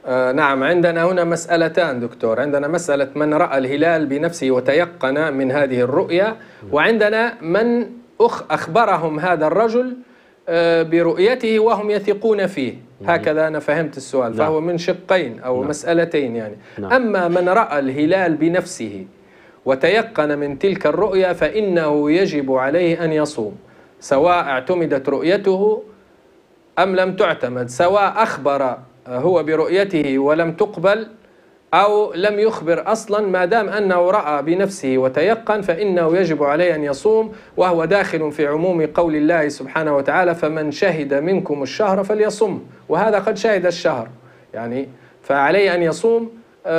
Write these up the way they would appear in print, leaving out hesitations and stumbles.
نعم، عندنا هنا مسألتان دكتور. عندنا مسألة من رأى الهلال بنفسه وتيقن من هذه الرؤية، وعندنا من أخبرهم هذا الرجل برؤيته وهم يثقون فيه. هكذا أنا فهمت السؤال. فهو من شقين أو مسألتين يعني. أما من رأى الهلال بنفسه وتيقن من تلك الرؤية فإنه يجب عليه أن يصوم، سواء اعتمدت رؤيته أم لم تعتمد، سواء أخبر هو برؤيته ولم تقبل أو لم يخبر أصلا، ما دام أنه رأى بنفسه وتيقن فإنه يجب عليه أن يصوم، وهو داخل في عموم قول الله سبحانه وتعالى: فمن شهد منكم الشهر فليصم. وهذا قد شهد الشهر يعني، فعليه أن يصوم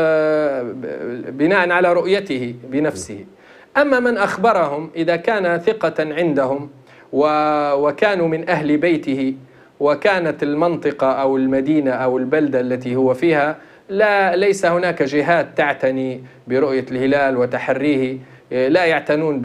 بناء على رؤيته بنفسه. أما من أخبرهم إذا كان ثقة عندهم وكانوا من أهل بيته، وكانت المنطقة أو المدينة أو البلدة التي هو فيها ليس هناك جهات تعتني برؤية الهلال وتحريه، لا يعتنون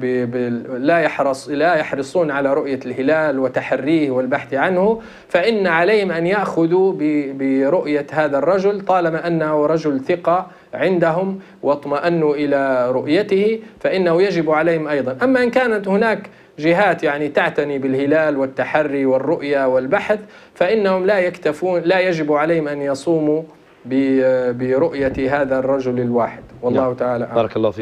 لا يحرصون على رؤية الهلال وتحريه والبحث عنه، فإن عليهم أن يأخذوا برؤية هذا الرجل طالما أنه رجل ثقة عندهم واطمأنوا إلى رؤيته، فإنه يجب عليهم أيضا. أما إن كانت هناك جهات يعني تعتني بالهلال والتحري والرؤية والبحث، فإنهم لا يكتفون، لا يجب عليهم أن يصوموا برؤية هذا الرجل الواحد. والله تعالى أعلم. بارك الله فيك.